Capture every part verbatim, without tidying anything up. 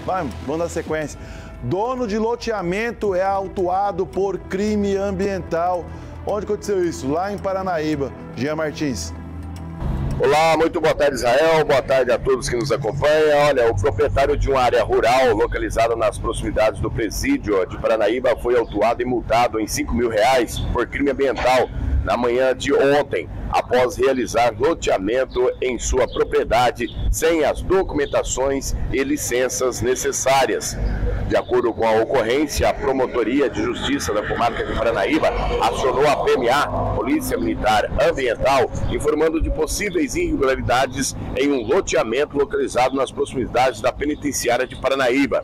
Vai, vamos dar sequência. Dono de loteamento é autuado por crime ambiental. Onde aconteceu isso? Lá em Paranaíba. Jean Martins. Olá, muito boa tarde, Israel. Boa tarde a todos que nos acompanham. Olha, o proprietário de uma área rural localizada nas proximidades do presídio de Paranaíba foi autuado e multado em cinco mil reais por crime ambiental na manhã de ontem, após realizar loteamento em sua propriedade sem as documentações e licenças necessárias. De acordo com a ocorrência, a Promotoria de Justiça da Comarca de Paranaíba acionou a P M A, Polícia Militar Ambiental, informando de possíveis irregularidades em um loteamento localizado nas proximidades da Penitenciária de Paranaíba.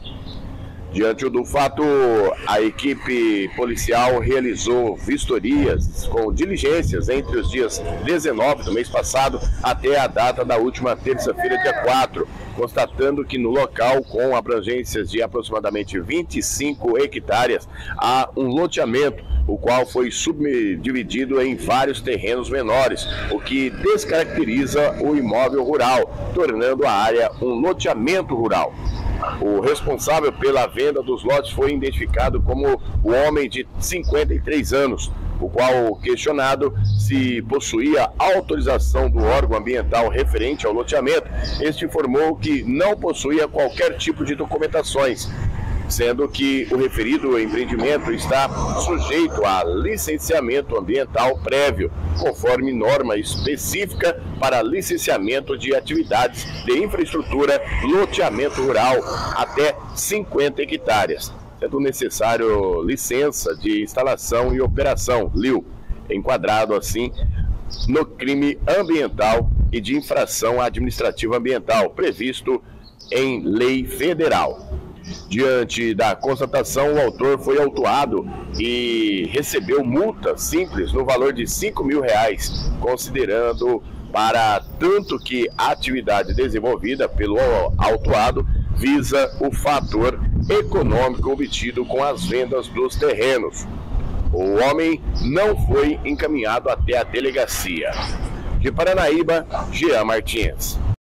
Diante do fato, a equipe policial realizou vistorias com diligências entre os dias dezenove do mês passado até a data da última terça-feira, dia quatro, constatando que no local, com abrangências de aproximadamente vinte e cinco hectares, há um loteamento, o qual foi subdividido em vários terrenos menores, o que descaracteriza o imóvel rural, tornando a área um loteamento rural. O responsável pela venda dos lotes foi identificado como o homem de cinquenta e três anos, o qual, questionado se possuía autorização do órgão ambiental referente ao loteamento, este informou que não possuía qualquer tipo de documentações, sendo que o referido empreendimento está sujeito a licenciamento ambiental prévio, conforme norma específica para licenciamento de atividades de infraestrutura, loteamento rural até cinquenta hectares, sendo necessário licença de instalação e operação, L I U, enquadrado assim no crime ambiental e de infração administrativa ambiental, previsto em lei federal. Diante da constatação, o autor foi autuado e recebeu multa simples no valor de cinco mil reais, considerando para tanto que a atividade desenvolvida pelo autuado visa o fator econômico obtido com as vendas dos terrenos. O homem não foi encaminhado até a delegacia. De Paranaíba, Jean Martins.